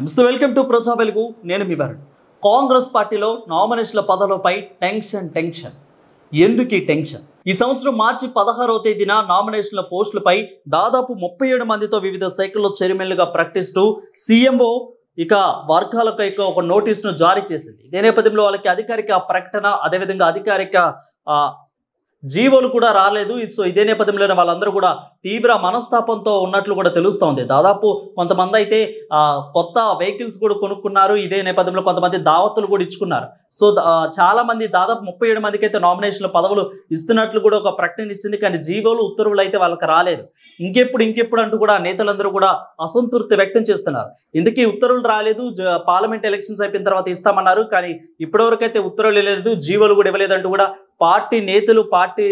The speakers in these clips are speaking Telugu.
నమస్తే, వెల్కమ్ టు ప్రజా వెలుగు. నేను మీ వరుణ్. కాంగ్రెస్ పార్టీలో నామినేషన్ల పదవులపై టెన్షన్. ఎందుకు ఈ టెన్షన్? ఈ సంవత్సరం మార్చి 16వ తేదీన నామినేషన్ల పోస్టులపై దాదాపు 37 మందితో వివిధ శాఖల్లో చైర్మన్లుగా ప్రకటిస్తూ సీఎంఓ ఇక వర్గాలకు ఒక నోటీసును జారీ చేసింది. ఇదే నేపథ్యంలో వాళ్ళకి అధికారిక ప్రకటన, అదేవిధంగా అధికారిక జీవోలు కూడా రాలేదు. సో ఇదే నేపథ్యంలోనే వాళ్ళందరూ కూడా తీవ్ర మనస్తాపంతో ఉన్నట్లు కూడా తెలుస్తోంది. దాదాపు కొంతమంది అయితే కొత్త వెహికల్స్ కూడా కొనుక్కున్నారు. ఇదే నేపథ్యంలో కొంతమంది దావతులు కూడా ఇచ్చుకున్నారు. సో చాలా మంది, దాదాపు 37 మందికి అయితే నామినేషన్ల పదవులు ఇస్తున్నట్లు కూడా ఒక ప్రకటన ఇచ్చింది. కానీ జీవోలు, ఉత్తర్వులు అయితే వాళ్ళకి రాలేదు. ఇంకెప్పుడు అంటూ కూడా నేతలందరూ కూడా అసంతృప్తి వ్యక్తం చేస్తున్నారు. ఇందుకీ ఉత్తర్వులు రాలేదు, పార్లమెంట్ ఎలక్షన్స్ అయిపోయిన తర్వాత ఇస్తామన్నారు. కానీ ఇప్పటివరకు అయితే ఉత్తర్వులు లేదు, జీవోలు కూడా ఇవ్వలేదంటూ కూడా పార్టీ నేతలు, పార్టీ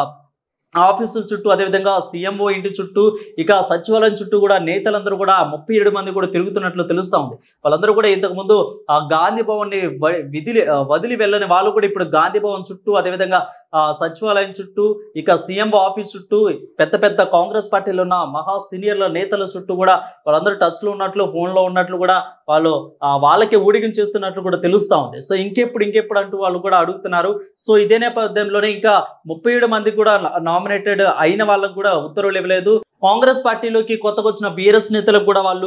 ఆఫీసుల చుట్టూ, అదేవిధంగా సీఎంఓ ఇంటి చుట్టూ, ఇక సచివాలయం చుట్టూ కూడా నేతలందరూ కూడా 37 మంది కూడా తిరుగుతున్నట్లు తెలుస్తూ ఉంది. వాళ్ళందరూ కూడా ఇంతకుముందు గాంధీ భవన్ని వదిలి వెళ్ళని వాళ్ళు కూడా ఇప్పుడు గాంధీ భవన్ చుట్టూ, అదేవిధంగా సచివాలయం చుట్టూ, ఇక సీఎంఓ ఆఫీస్ చుట్టూ, పెద్ద కాంగ్రెస్ పార్టీలో ఉన్న మహా సీనియర్ల నేతల చుట్టూ కూడా వాళ్ళందరూ టచ్లో ఉన్నట్లు, ఫోన్లో ఉన్నట్లు కూడా వాళ్ళకే ఊడిగం చేస్తున్నట్లు కూడా తెలుస్తూ ఉంది. సో ఇంకెప్పుడు అంటూ వాళ్ళు కూడా అడుగుతున్నారు. సో ఇదే నేపథ్యంలోనే ఇంకా 37 మంది కూడా నామినేటెడ్ అయిన వాళ్ళకు కూడా ఉత్తర్వులు ఇవ్వలేదు. కాంగ్రెస్ పార్టీలోకి కొత్తగా వచ్చిన బీఆర్ఎస్ నేతలకు కూడా వాళ్ళు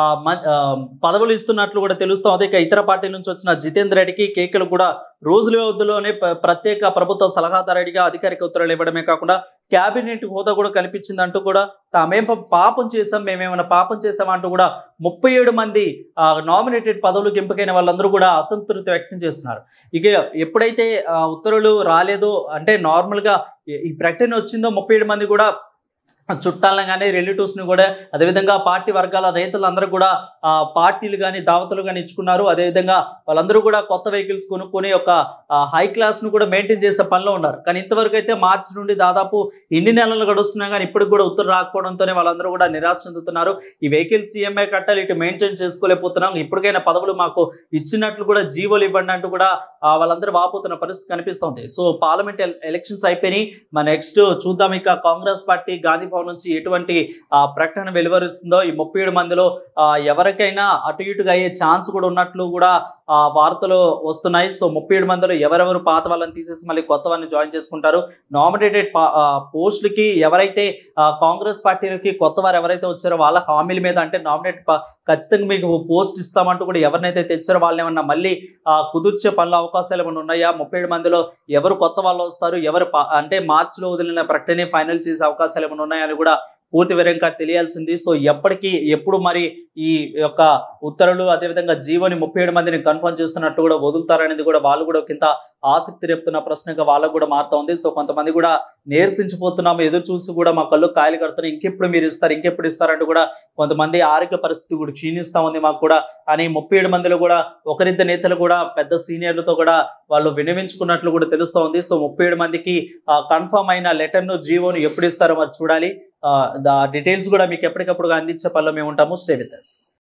పదవులు ఇస్తున్నట్లు కూడా తెలుస్తూ ఉంది. ఇక ఇతర పార్టీ నుంచి వచ్చిన జితేందర్ రెడ్డికి, కేకలు కూడా రోజుల వ్యవధిలోనే ప్రత్యేక ప్రభుత్వ సలహాదారుడిగా అధికారిక ఉత్తర్వులు ఇవ్వడమే కాకుండా క్యాబినెట్ హోదా కూడా కల్పించిందంటూ కూడా తామేం పాపం చేశాం, మేమేమైనా పాపం చేశామంటూ కూడా 37 మంది నామినేటెడ్ పదవులకు ఎంపికైన వాళ్ళందరూ కూడా అసంతృప్తి వ్యక్తం చేస్తున్నారు. ఇక ఎప్పుడైతే ఉత్తర్వులు రాలేదో, అంటే నార్మల్గా ఈ ప్రకటన వచ్చిందో 37 మంది కూడా చుట్టాలను కానీ, రిలేటివ్స్ని కూడా, అదేవిధంగా పార్టీ వర్గాల నేతలందరూ కూడా పార్టీలు కానీ, దావతులు కానీ ఇచ్చుకున్నారు. అదేవిధంగా వాళ్ళందరూ కూడా కొత్త వెహికల్స్ కొనుక్కొని ఒక హై క్లాస్ను కూడా మెయింటైన్ చేసే పనిలో ఉన్నారు. కానీ ఇంతవరకు అయితే మార్చి నుండి దాదాపు ఇన్ని నెలలు గడుస్తున్నా కానీ ఇప్పటికి కూడా ఉత్తర్వు రాకపోవడంతోనే వాళ్ళందరూ కూడా నిరాశ చెందుతున్నారు. ఈ వెహికల్స్ ఈఎంఐ కట్టాలి, ఇటు మెయింటైన్ చేసుకోలేకపోతున్నాం, ఇప్పటికైనా పదవులు మాకు ఇచ్చినట్లు కూడా జీవోలు ఇవ్వండి అంటూ కూడా వాళ్ళందరూ వాపోతున్న పరిస్థితి కనిపిస్తుంది. సో పార్లమెంట్ ఎలక్షన్స్ అయిపోయినాయి. నెక్స్ట్ చూద్దాం ఇక కాంగ్రెస్ పార్టీ గాంధీ నుంచి ఎటువంటి ప్రకటన వెలువరిస్తుందో. ఈ 37 మందిలో ఎవరికైనా అటు ఇటుగా అయ్యే ఛాన్స్ కూడా ఉన్నట్లు కూడా వార్తలు వస్తున్నాయి. సో 37 మందిలో ఎవరెవరు పాత వాళ్ళని తీసేసి మళ్ళీ కొత్త వాళ్ళని జాయిన్ చేసుకుంటారు. నామినేటెడ్ పోస్టులకి ఎవరైతే కాంగ్రెస్ పార్టీలకి కొత్త వారు ఎవరైతే వచ్చారో వాళ్ళ హామీల మీద, అంటే నామినేట్ ఖచ్చితంగా మీకు పోస్ట్ ఇస్తామంటూ కూడా ఎవరినైతే తెచ్చారో వాళ్ళని ఏమన్నా మళ్ళీ కుదుర్చే పనుల అవకాశాలు ఏమైనా ఉన్నాయా? 37 మందిలో ఎవరు కొత్త వాళ్ళు వస్తారు, ఎవరు అంటే మార్చిలో వదిలిన ప్రకటనే ఫైనల్ చేసే అవకాశాలు ఏమైనా ఉన్నాయా అని కూడా పూర్తి వివరంగా తెలియాల్సింది. సో ఎప్పుడు మరి ఈ యొక్క ఉత్తర్వులు, అదేవిధంగా జీవోని 37 మందిని కన్ఫర్మ్ చేస్తున్నట్లు కూడా వదులుతారనేది కూడా వాళ్ళు కూడా కింద ఆసక్తి రేపుతున్న ప్రశ్నగా వాళ్ళకు కూడా మారుతా ఉంది. సో కొంతమంది కూడా నీరసించిపోతున్నాము, ఎదురు చూసి కూడా మా కళ్ళు కాయలు కడుతున్నాయి, ఇంకెప్పుడు ఇస్తారంటూ కూడా కొంతమంది ఆరోగ్య పరిస్థితి కూడా క్షీణిస్తా ఉంది మాకు కూడా అని 37 మందిలో కూడా ఒకరిద్దరు నేతలు కూడా పెద్ద సీనియర్లతో కూడా వాళ్ళు వినవించుకున్నట్లు కూడా తెలుస్తూ ఉంది. సో 37 మందికి కన్ఫర్మ్ అయిన లెటర్ను, జీవోను ఎప్పుడు ఇస్తారో మరి చూడాలి. డీటెయిల్స్ కూడా మీకు ఎప్పటికప్పుడు అందించే పనిలో మేము ఉంటాము. Stay with us.